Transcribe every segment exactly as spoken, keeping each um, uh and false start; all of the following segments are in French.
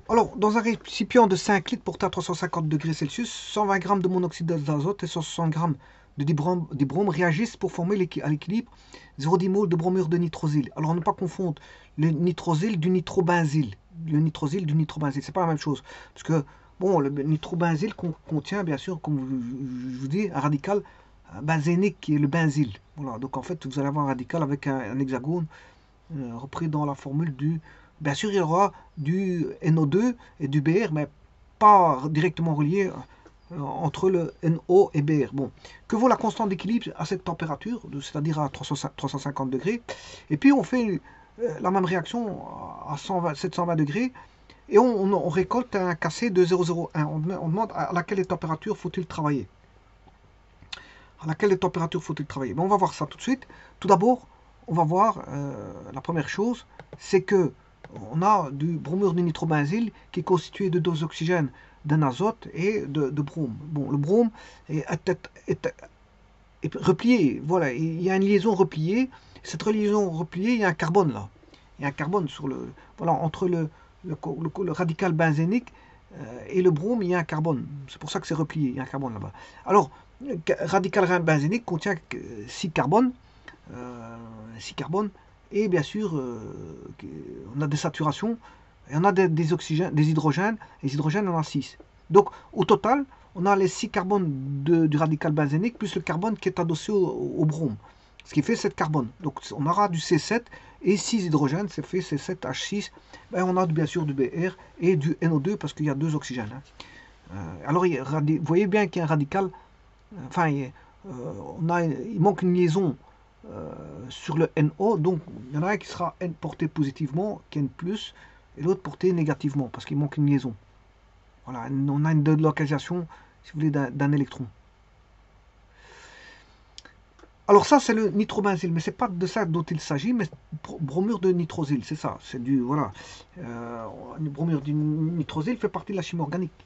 Alors, dans un récipient de cinq litres porté à trois cent cinquante degrés Celsius, cent vingt grammes de monoxyde d'azote et cent soixante grammes de dibrome, dibrome réagissent pour former à l'équilibre zéro virgule dix mol de bromure de nitrosyle. Alors, ne pas confondre le nitrosyle du nitrobenzyle. Le nitrosyle du nitrobenzyle, c'est pas la même chose. Parce que, bon, le nitrobenzyle contient, bien sûr, comme je vous dis, un radical benzénique qui est le benzyle. Voilà, donc en fait, vous allez avoir un radical avec un, un hexagone euh, repris dans la formule du... Bien sûr, il y aura du N O deux et du B R, mais pas directement relié euh, entre le N O et B R. Bon, que vaut la constante d'équilibre à cette température, c'est-à-dire à trois cent cinquante degrés. Et puis on fait euh, la même réaction à cent vingt, sept cent vingt degrés et on, on, on récolte un cassé de zéro virgule zéro un. On, on demande à laquelle température faut-il travailler. À laquelle température faut-il travailler. Mais on va voir ça tout de suite. Tout d'abord, on va voir euh, la première chose, c'est que on a du bromure de nitrobenzyle qui est constitué de deux oxygènes, d'un azote et de, de brome. Bon, le brome est, est, est, est, replié. Voilà, il y a une liaison repliée. Cette liaison repliée, il y a un carbone là. Il y a un carbone sur le, voilà, entre le, le, le, le radical benzénique euh, et le brome, il y a un carbone. C'est pour ça que c'est replié. Il y a un carbone là-bas. Alors, le radical benzénique contient six carbones. Euh, six carbones. Et bien sûr, euh, on a des saturations, et on a des, des oxygènes, des hydrogènes, et les hydrogènes, on en a six. Donc, au total, on a les six carbones de, du radical benzénique, plus le carbone qui est adossé au, au brome, ce qui fait sept carbones. Donc, on aura du C sept et six hydrogènes, ça fait C sept H six. Ben, on a bien sûr du B R et du N O deux, parce qu'il y a deux oxygènes. Hein. Euh, alors, il, vous voyez bien qu'il y a un radical, enfin, il, euh, on a, il manque une liaison Euh, sur le N O, donc il y en a un qui sera N porté positivement, qui est N plus, et l'autre porté négativement, parce qu'il manque une liaison. Voilà, on a une délocalisation, si vous voulez, d'un électron. Alors ça, c'est le nitrobenzyle, mais c'est pas de ça dont il s'agit, mais bromure de nitrosyle, c'est ça, c'est du, voilà. Euh, bromure de nitrosyle fait partie de la chimie organique.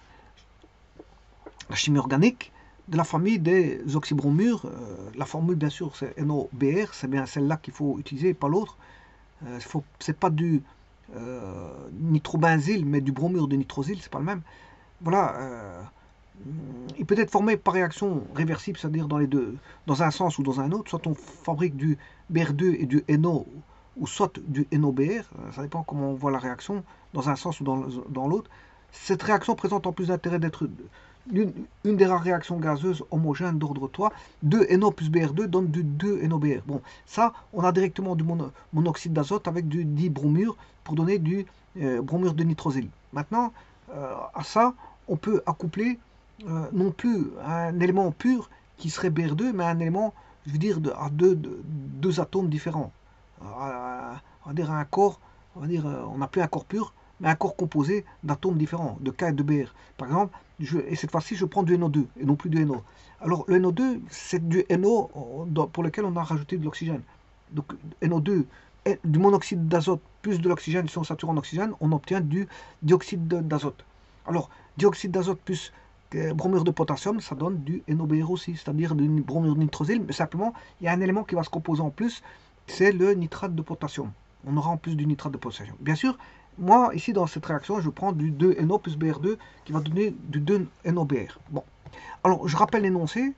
La chimie organique, de la famille des oxybromures, euh, la formule bien sûr c'est N O B R, c'est bien celle-là qu'il faut utiliser, pas l'autre. Euh, c'est pas du euh, nitrobenzyle, mais du bromure de nitrosyle, c'est pas le même. Voilà, euh, il peut être formé par réaction réversible, c'est-à-dire dans les deux, dans un sens ou dans un autre. Soit on fabrique du B R deux et du N O, ou soit du N O B R, ça dépend comment on voit la réaction, dans un sens ou dans, dans l'autre. Cette réaction présente en plus d'intérêt d'être une, une des rares réactions gazeuses homogènes d'ordre trois. deux N O plus B R deux donne du deux N O B R. Bon, ça, on a directement du mono, monoxyde d'azote avec du dibromure pour donner du euh, bromure de nitrosyle. Maintenant, euh, à ça, on peut accoupler euh, non plus un élément pur qui serait B R deux, mais un élément, je veux dire, de, à deux, de, deux atomes différents. Euh, on va dire un corps, on va dire, on n'a plus un corps pur, mais un corps composé d'atomes différents, de K et de B R. Par exemple, je, et cette fois-ci, je prends du N O deux et non plus du N O. Alors, le N O deux, c'est du N O pour lequel on a rajouté de l'oxygène. Donc, N O deux, du monoxyde d'azote plus de l'oxygène, si on sature en oxygène, on obtient du dioxyde d'azote. Alors, dioxyde d'azote plus bromure de potassium, ça donne du N O B R aussi, c'est-à-dire du bromure de nitrosyle, mais simplement, il y a un élément qui va se composer en plus, c'est le nitrate de potassium. On aura en plus du nitrate de potassium. Bien sûr, moi, ici, dans cette réaction, je prends du deux N O plus B R deux qui va donner du deux N O B R. Bon. Alors, je rappelle l'énoncé.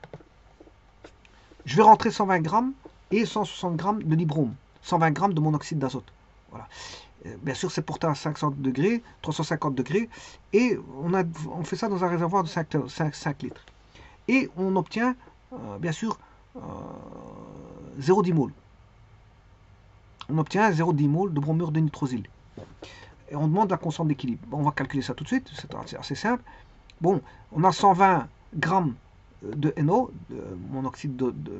Je vais rentrer cent vingt grammes et cent soixante grammes de dibrome. cent vingt grammes de monoxyde d'azote. Voilà. Bien sûr, c'est porté à cinq cents degrés, trois cent cinquante degrés. Et on, a, on fait ça dans un réservoir de cinq, cinq, cinq litres. Et on obtient, euh, bien sûr, euh, zéro virgule dix mol. On obtient zéro virgule dix mol de bromure de nitrosyle. Et on demande la constante d'équilibre. Bon, on va calculer ça tout de suite, c'est assez simple. Bon, on a cent vingt grammes de N O, de monoxyde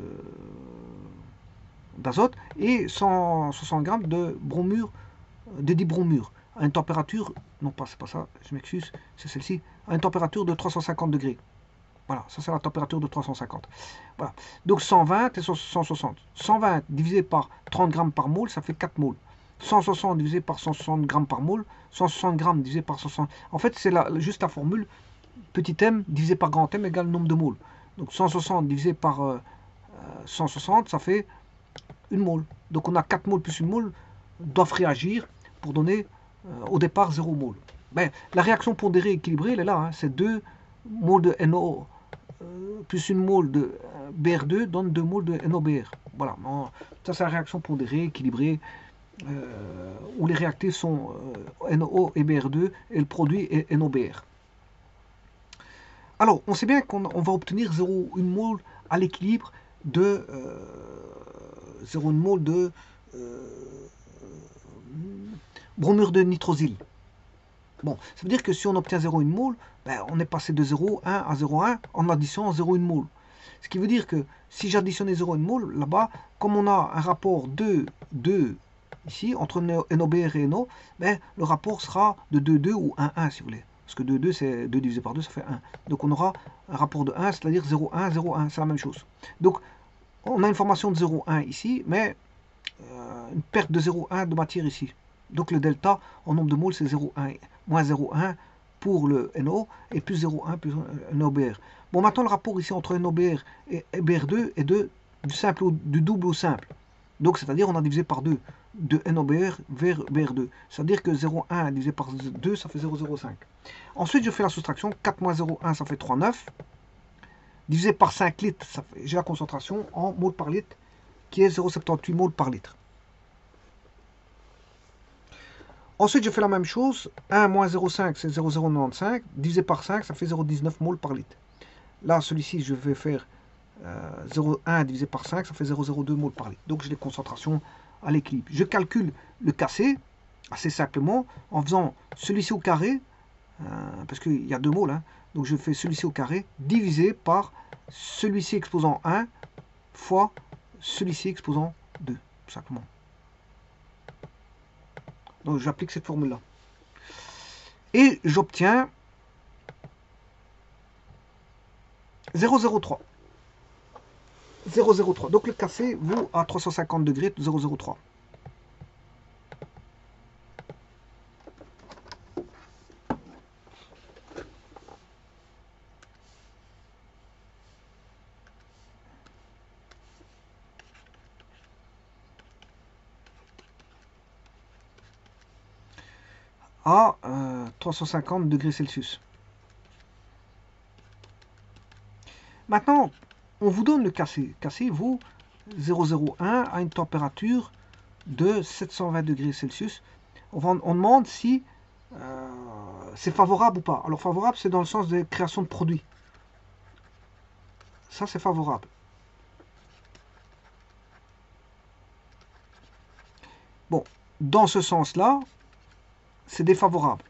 d'azote, et cent soixante grammes de bromure, de dibromure, à une température, non pas, c'est pas ça, je m'excuse, c'est celle-ci, à une température de trois cent cinquante degrés. Voilà, ça c'est la température de trois cent cinquante. Voilà. Donc cent vingt et cent soixante. cent vingt divisé par trente grammes par mol, ça fait quatre mols. cent soixante divisé par cent soixante grammes par mol, cent soixante grammes divisé par cent soixante. En fait, c'est juste la formule petit m divisé par grand M égale nombre de moles. Donc cent soixante divisé par euh, cent soixante, ça fait une mole. Donc on a quatre moles plus une mole doivent réagir pour donner euh, au départ zéro mol. Ben, la réaction pondérée équilibrée, elle est là, hein, c'est deux moles de N O euh, plus une mole de B R deux donne deux moles de N O B R. Voilà, ça c'est la réaction pondérée équilibrée euh, où les réactifs sont euh, N O et B R deux et le produit est N O B R. Alors, on sait bien qu'on va obtenir zéro virgule un mol à l'équilibre de euh, zéro virgule un mol de euh, bromure de nitrosyle. Bon, ça veut dire que si on obtient zéro virgule un mol, ben, on est passé de zéro virgule un à zéro virgule un en additionnant zéro virgule un mol. Ce qui veut dire que si j'additionnais zéro virgule un mol, là-bas, comme on a un rapport deux, deux ici, entre N O B R et N O, ben, le rapport sera de deux, deux ou un, un si vous voulez. Parce que deux, deux, c'est deux divisé par deux, ça fait un. Donc on aura un rapport de un, c'est-à-dire zéro virgule un, zéro virgule un, c'est la même chose. Donc on a une formation de zéro virgule un ici, mais euh, une perte de zéro virgule un de matière ici. Donc le delta en nombre de moles, c'est zéro virgule un, moins zéro virgule un pour le N O et plus zéro virgule un plus N O B R. Bon, maintenant le rapport ici entre N O B R et B R deux est de, du, simple au, du double au simple. Donc c'est-à-dire on a divisé par deux de N O B R vers B R deux. C'est-à-dire que zéro virgule un divisé par deux, ça fait zéro virgule zéro cinq. Ensuite, je fais la soustraction. quatre moins zéro virgule un, ça fait trois virgule neuf. Divisé par cinq litres, j'ai la concentration en moles par litre, qui est zéro virgule soixante-dix-huit moles par litre. Ensuite, je fais la même chose. un moins zéro virgule cinq, c'est zéro virgule zéro quatre-vingt-quinze. Divisé par cinq, ça fait zéro virgule dix-neuf moles par litre. Là, celui-ci, je vais faire euh, zéro virgule un divisé par cinq, ça fait zéro virgule zéro deux moles par litre. Donc, j'ai les concentrations à l'équilibre. Je calcule le K C assez simplement en faisant celui-ci au carré, euh, parce qu'il y a deux moles, hein, donc je fais celui-ci au carré divisé par celui-ci exposant un fois celui-ci exposant deux, tout simplement. Donc j'applique cette formule-là. Et j'obtiens zéro virgule zéro trois. zéro virgule zéro trois. Donc le K C vaut à trois cent cinquante degrés zéro virgule zéro trois. à euh, trois cent cinquante degrés Celsius. Maintenant, on vous donne le K C. K C vaut zéro virgule zéro un à une température de sept cent vingt degrés Celsius. On, va, on demande si euh, c'est favorable ou pas. Alors favorable, c'est dans le sens de création de produits. Ça, c'est favorable. Bon, dans ce sens-là, c'est défavorable.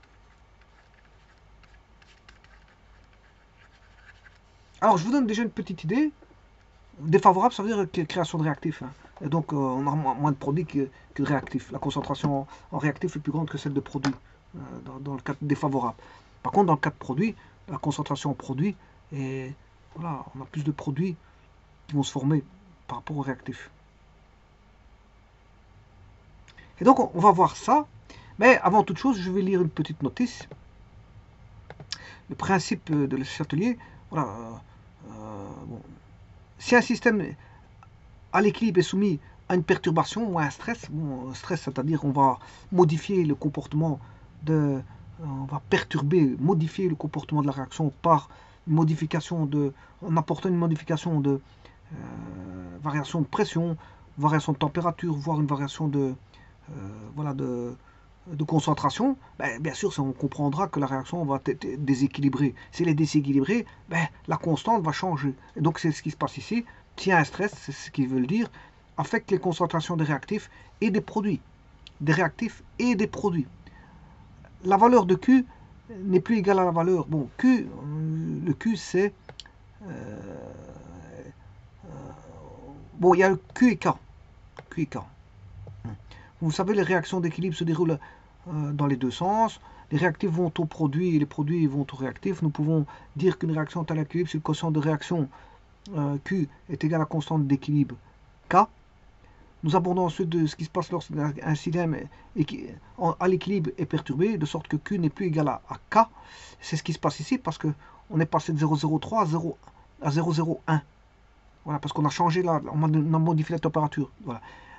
Alors, je vous donne déjà une petite idée. Défavorable, ça veut dire création de réactifs. Hein. Et donc, euh, on a moins de produits que, que de réactifs. La concentration en, en réactifs est plus grande que celle de produits, euh, dans, dans le cas défavorable. Par contre, dans le cas de produits, la concentration en produits, est, voilà, on a plus de produits qui vont se former par rapport aux réactifs. Et donc, on, on va voir ça. Mais avant toute chose, je vais lire une petite notice. Le principe de le Châtelier, voilà. Euh, bon. Si un système à l'équilibre est soumis à une perturbation ou à un stress, bon, stress, c'est-à-dire on va modifier le comportement de, on va perturber, modifier le comportement de la réaction par une modification de, en apportant une modification de euh, variation de pression, variation de température, voire une variation de, euh, voilà, de, de concentration, ben, bien sûr, on comprendra que la réaction va être déséquilibrée. Si elle est déséquilibrée, ben, la constante va changer. Et donc, c'est ce qui se passe ici. S'il y a un stress, c'est ce qu'il veut dire, affecte les concentrations des réactifs et des produits. Des réactifs et des produits. La valeur de Q n'est plus égale à la valeur. Bon, Q, le Q, c'est... Euh, euh, bon, il y a le Q et K. Q et K. Vous savez, les réactions d'équilibre se déroulent euh, dans les deux sens. Les réactifs vont au produit et les produits vont au réactif. Nous pouvons dire qu'une réaction est à l'équilibre si le quotient de réaction euh, Q est égal à la constante d'équilibre K. Nous abordons ensuite de ce qui se passe lorsqu'un système à l'équilibre est perturbé, de sorte que Q n'est plus égal à, à K. C'est ce qui se passe ici parce qu'on est passé de zéro virgule zéro trois à zéro virgule zéro un. Voilà, parce qu'on a changé là, on a modifié la température. Voilà.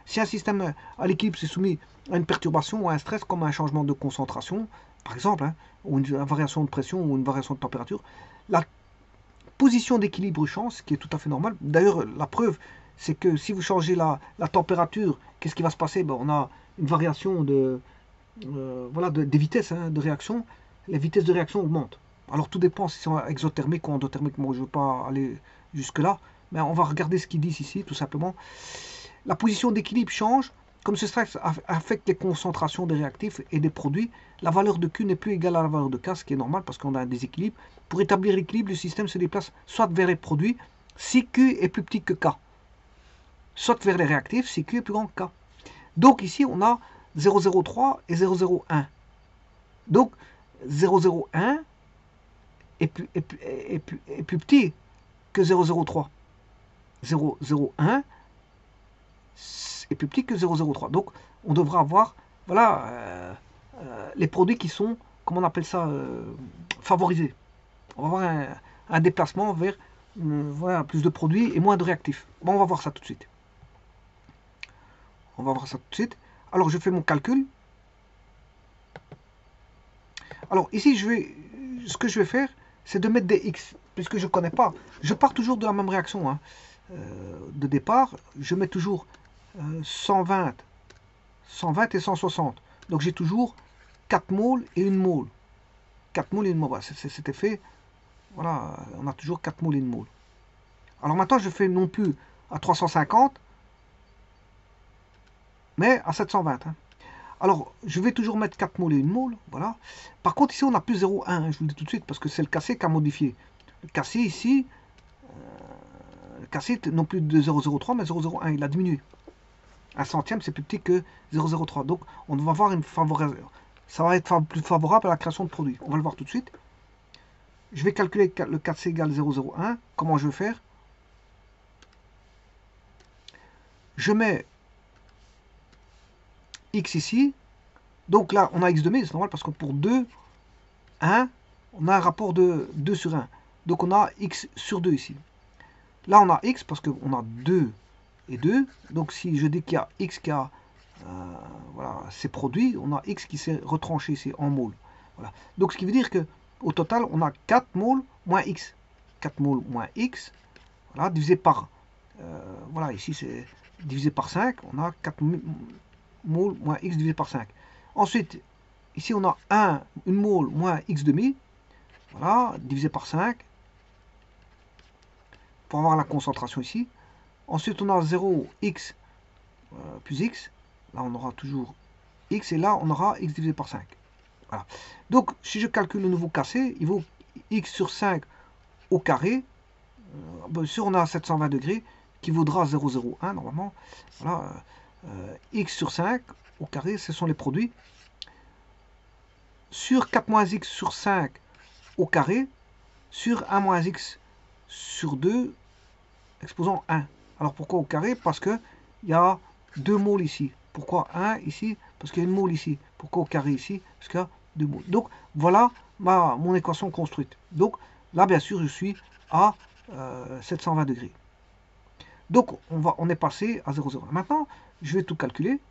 Si un système à l'équilibre s'est soumis à une perturbation ou à un stress, comme un changement de concentration, par exemple, hein, ou une variation de pression ou une variation de température, la position d'équilibre change, ce qui est tout à fait normal. D'ailleurs, la preuve, c'est que si vous changez la, la température, qu'est-ce qui va se passer? Ben, on a une variation de, euh, voilà, de, des vitesses hein, de réaction. Les vitesses de réaction augmentent. Alors tout dépend si c'est exothermique ou endothermique. Moi, je ne veux pas aller jusque-là. Mais on va regarder ce qu'ils disent ici, tout simplement. La position d'équilibre change. Comme ce stress affecte les concentrations des réactifs et des produits, la valeur de Q n'est plus égale à la valeur de K, ce qui est normal parce qu'on a un déséquilibre. Pour établir l'équilibre, le système se déplace soit vers les produits, si Q est plus petit que K, soit vers les réactifs, si Q est plus grand que K. Donc ici, on a zéro virgule zéro trois et zéro virgule zéro un. Donc zéro virgule zéro un est plus, est, plus, est, plus, est plus petit que zéro virgule zéro trois. zéro virgule zéro un est plus petit que zéro virgule zéro trois. Donc on devra avoir voilà, euh, euh, les produits qui sont, comment on appelle ça, euh, favorisés. On va avoir un, un déplacement vers euh, voilà, plus de produits et moins de réactifs. Bon, on va voir ça tout de suite. On va voir ça tout de suite. Alors je fais mon calcul. Alors ici, je vais, ce que je vais faire, c'est de mettre des X, puisque je ne connais pas. Je pars toujours de la même réaction hein, euh, de départ. Je mets toujours euh, cent vingt, cent vingt et cent soixante. Donc j'ai toujours quatre moles et une mole. quatre moles et une mole. Voilà, cet effet, voilà, on a toujours quatre moles et une mole. Alors maintenant, je fais non plus à trois cent cinquante, mais à sept cent vingt. Hein. Alors, je vais toujours mettre quatre moles et une mole, voilà. Par contre, ici, on n'a plus zéro virgule un, hein, je vous le dis tout de suite, parce que c'est le cassé qui a modifié. Le cassé, ici, euh, le cassé, non plus de zéro virgule zéro trois, mais zéro virgule zéro un, il a diminué. Un centième, c'est plus petit que zéro virgule zéro trois. Donc, on va avoir une favorable, ça va être plus favorable à la création de produits. On va le voir tout de suite. Je vais calculer le quatre C égale zéro virgule zéro un. Comment je vais faire? Je mets X ici. Donc là, on a X demi, c'est normal parce que pour deux, un, on a un rapport de deux sur un. Donc on a X sur deux ici. Là, on a X parce qu'on a deux et deux. Donc si je dis qu'il y a X qui a euh, voilà, ces produits, on a X qui s'est retranché ici en moles. Voilà. Donc ce qui veut dire que au total, on a quatre moles moins X. quatre moles moins X, voilà, divisé par, euh, voilà, ici c'est divisé par cinq, on a quatre moles moins X divisé par cinq. Ensuite, ici on a un, une mole moins X demi, voilà, divisé par cinq, pour avoir la concentration ici. Ensuite, on a zéro X euh, plus X, là on aura toujours X, et là on aura X divisé par cinq. Voilà. Donc, si je calcule le nouveau cassé, il vaut X sur cinq au carré. Euh, bien sûr, on a sept cent vingt degrés qui vaudra zéro virgule zéro un normalement. Voilà. Euh, X sur cinq au carré, ce sont les produits. Sur quatre moins X sur cinq au carré, sur un moins X sur deux, exposant un. Alors pourquoi au carré? Parce qu'il y a deux moles ici. Pourquoi un ici? Parce qu'il y a une mole ici. Pourquoi au carré ici? Parce qu'il y a deux moles. Donc voilà ma, mon équation construite. Donc là, bien sûr, je suis à euh, sept cent vingt degrés. Donc on, va, on est passé à zéro virgule zéro un. Maintenant, je vais tout calculer.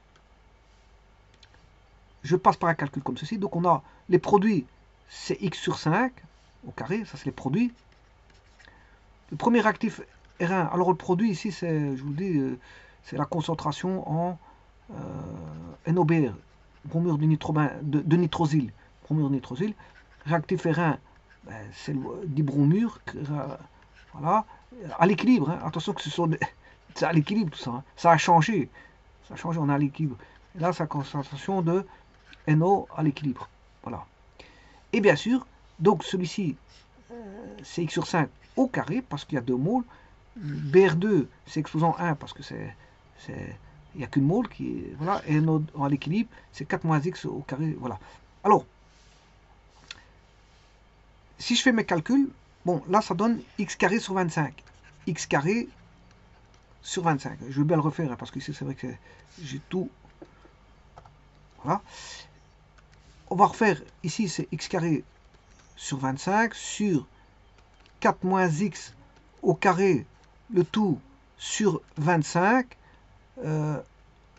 Je passe par un calcul comme ceci. Donc on a les produits, c'est X sur cinq au carré. Ça, c'est les produits. Le premier actif R un. Alors le produit ici, c'est, je vous dis, euh, c'est la concentration en euh, N O B R, bromure de, nitroben, de, de nitrosyle. Bromure de nitrosyle. Réactif R un, ben, c'est le dibromure. Euh, voilà. À l'équilibre. Hein. Attention que ce sont des, c'est à l'équilibre tout ça. Hein. Ça a changé. Ça a changé, on est à l'équilibre. Et là, c'est la concentration de N O à l'équilibre. Voilà. Et bien sûr, donc celui-ci, c'est X sur cinq au carré, parce qu'il y a deux moles. B R deux, c'est exposant un, parce que c'est, c'est, il n'y a qu'une mole qui est, voilà, et N O à l'équilibre, c'est quatre moins X au carré, voilà. Alors, si je fais mes calculs, bon, là, ça donne X carré sur vingt-cinq. X carré sur vingt-cinq. Je vais bien le refaire, hein, parce que ici, c'est vrai que j'ai tout, voilà. On va refaire, ici, c'est X carré sur vingt-cinq, sur quatre moins X au carré, le tout sur vingt-cinq, euh,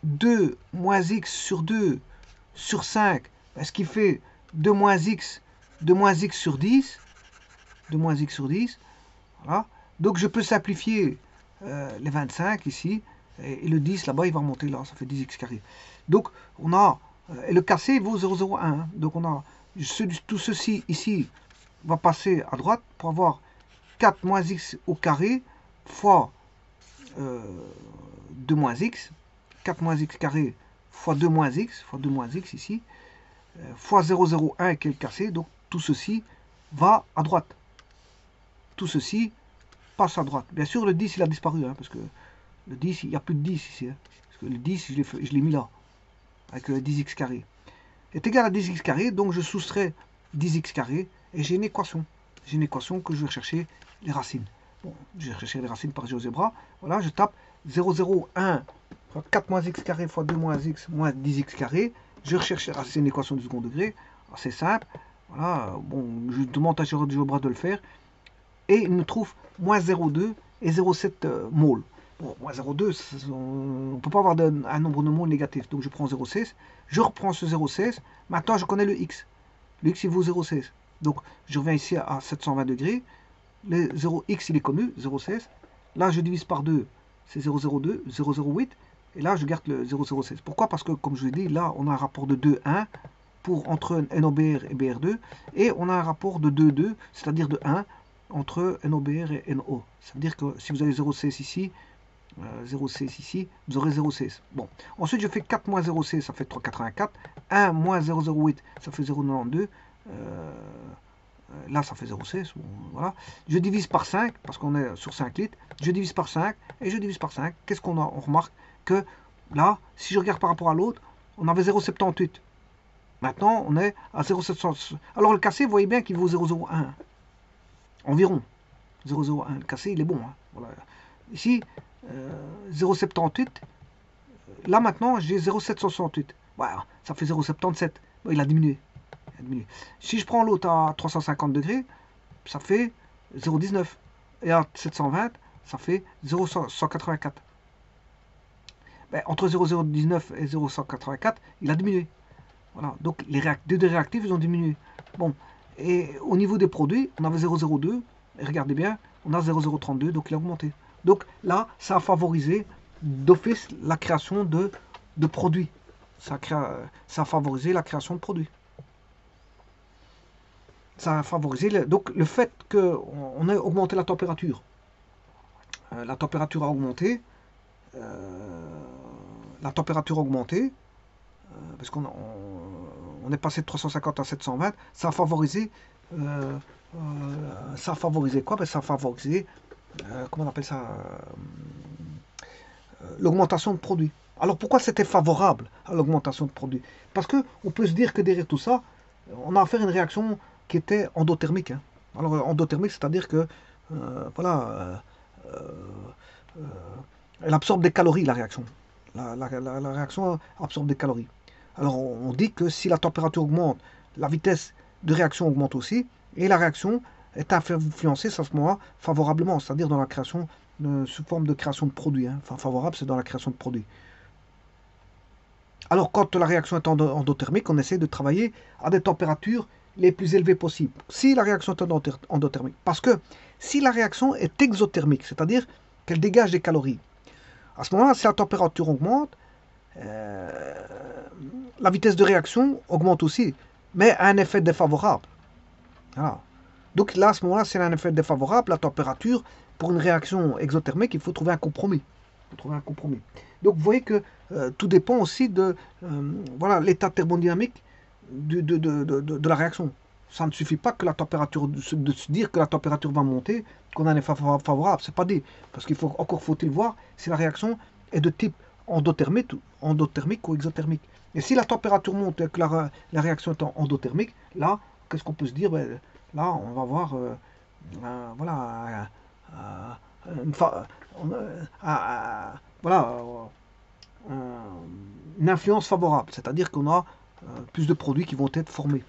deux moins x sur deux sur cinq, ce qui fait deux moins x, deux moins x sur dix, deux moins x sur dix, voilà. Donc je peux simplifier euh, les vingt-cinq ici, et, et le dix là-bas il va remonter là, ça fait dix x carré. Donc on a, euh, et le cassé vaut zéro virgule zéro un, hein. Donc on a, ce, tout ceci ici va passer à droite pour avoir quatre moins x au carré fois euh, deux moins x, quatre moins x carré fois deux moins x, fois deux moins x ici, euh, fois zéro virgule zéro un qui est le cassé, donc tout ceci va à droite. Tout ceci passe à droite. Bien sûr, le dix, il a disparu, hein, parce que le dix, il n'y a plus de dix ici. Hein, parce que le dix, je l'ai mis là, avec le dix x carré. Est égal à dix x carré, donc je soustrais dix x carré, et j'ai une équation. J'ai une équation que je vais rechercher les racines. Bon, je vais rechercher les racines par GeoGebra. Voilà, je tape zéro virgule zéro un fois quatre moins x carré fois deux moins x moins dix x carré. Je recherche les racines, c'est une équation du second degré. C'est simple. Voilà, bon, je demande à GeoGebra de le faire. Et il me trouve moins zéro virgule deux et zéro virgule sept euh, mol. Bon, moins zéro virgule deux, on ne peut pas avoir de, un nombre de moles négatif. Donc je prends zéro virgule seize. Je reprends ce zéro virgule seize. Maintenant, je connais le x. Le x, il vaut zéro virgule seize. Donc, je reviens ici à sept cent vingt degrés. Le zéro x, il est connu, zéro virgule seize. Là, je divise par deux, c'est zéro virgule zéro deux, zéro virgule zéro huit. Et là, je garde le zéro virgule zéro seize. Pourquoi? Parce que, comme je l'ai dit, là, on a un rapport de deux un pour, entre N O B R et B R deux. Et on a un rapport de deux deux, c'est-à-dire de un entre N O B R et N O. Ça veut dire que si vous avez zéro virgule seize ici, euh, zéro virgule seize ici, vous aurez zéro virgule seize. Bon. Ensuite, je fais quatre moins zéro virgule seize, ça fait trois virgule quatre-vingt-quatre. un moins zéro virgule zéro huit, ça fait zéro virgule quatre-vingt-douze. Euh, là, ça fait zéro virgule seize. Bon, voilà. Je divise par cinq, parce qu'on est sur cinq litres. Je divise par cinq, et je divise par cinq. Qu'est-ce qu'on a? On remarque que là, si je regarde par rapport à l'autre, on avait zéro virgule soixante-dix-huit. Maintenant, on est à zéro virgule sept cents. Alors, le cassé, vous voyez bien qu'il vaut zéro virgule zéro un. Environ. zéro virgule zéro un. Le cassé, il est bon. Hein. Voilà. Ici, euh, zéro virgule soixante-dix-huit. Là, maintenant, j'ai zéro virgule sept cent soixante-huit. Voilà, ça fait zéro virgule soixante-dix-sept. Bon, il a diminué. Il a diminué. Si je prends l'autre à trois cent cinquante degrés, ça fait zéro virgule dix-neuf. Et à sept cent vingt, ça fait zéro virgule cent quatre-vingt-quatre. Ben, entre zéro virgule dix-neuf et zéro virgule cent quatre-vingt-quatre, il a diminué. Voilà, donc les deux des réactifs, ils ont diminué. Bon, et au niveau des produits, on avait zéro virgule zéro deux, et regardez bien, on a zéro virgule zéro trente-deux, donc il a augmenté. Donc là, ça a favorisé d'office la création de, de produits. Ça, créa, ça a favorisé la création de produits. Ça a favorisé, le, donc le fait qu'on ait augmenté la température. Euh, la température a augmenté. Euh, la température a augmenté. Parce qu'on on, on est passé de trois cent cinquante à sept cent vingt, ça a favorisé, euh, euh, ça a favorisé quoi? Ben, ça a favorisé, euh, comment on appelle ça, euh, l'augmentation de produits. Alors pourquoi c'était favorable à l'augmentation de produits? Parce que on peut se dire que derrière tout ça, on a affaire à une réaction qui était endothermique. Hein. Alors endothermique, c'est-à-dire que, euh, voilà, euh, euh, elle absorbe des calories, la réaction. La, la, la, la réaction absorbe des calories. Alors on dit que si la température augmente, la vitesse de réaction augmente aussi, et la réaction est influencée à ce moment-là favorablement, c'est-à-dire dans la création, de, sous forme de création de produits. Hein. Enfin favorable, c'est dans la création de produits. Alors quand la réaction est endothermique, on essaie de travailler à des températures les plus élevées possibles. Si la réaction est endothermique, parce que si la réaction est exothermique, c'est-à-dire qu'elle dégage des calories, à ce moment-là, si la température augmente, euh, la vitesse de réaction augmente aussi, mais a un effet défavorable. Voilà. Donc là, à ce moment-là, c'est un effet défavorable, la température, pour une réaction exothermique, il faut trouver un compromis. Il faut trouver un compromis. Donc vous voyez que euh, tout dépend aussi de euh, voilà, l'état thermodynamique de, de, de, de, de la réaction. Ça ne suffit pas que la température, de se, de se dire que la température va monter, qu'on a un effet favorable, c'est pas dit. Parce qu'il faut encore faut-il voir si la réaction est de type endothermique, endothermique ou exothermique. Et si la température monte et que la, la réaction est endothermique, là, qu'est-ce qu'on peut se dire? Ben, là, on va voir euh, euh, voilà, euh, une, euh, euh, voilà, euh, une influence favorable. C'est-à-dire qu'on a euh, plus de produits qui vont être formés.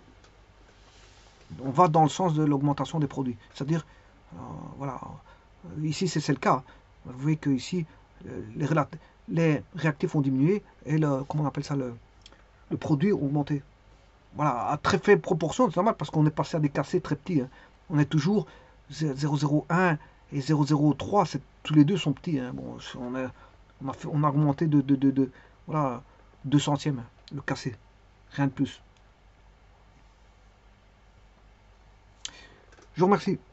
On va dans le sens de l'augmentation des produits. C'est-à-dire, euh, voilà, ici c'est le cas. Vous voyez que ici, les, les réactifs ont diminué et le, comment on appelle ça, le, le produit a augmenté. Voilà, à très faible proportion, c'est normal parce qu'on est passé à des cassés très petits. Hein. On est toujours zéro virgule zéro un et zéro virgule zéro trois, tous les deux sont petits. Hein. Bon, on, a, on, a fait, on a augmenté de, de, de, de voilà, deux centièmes le cassé, rien de plus. Je vous remercie.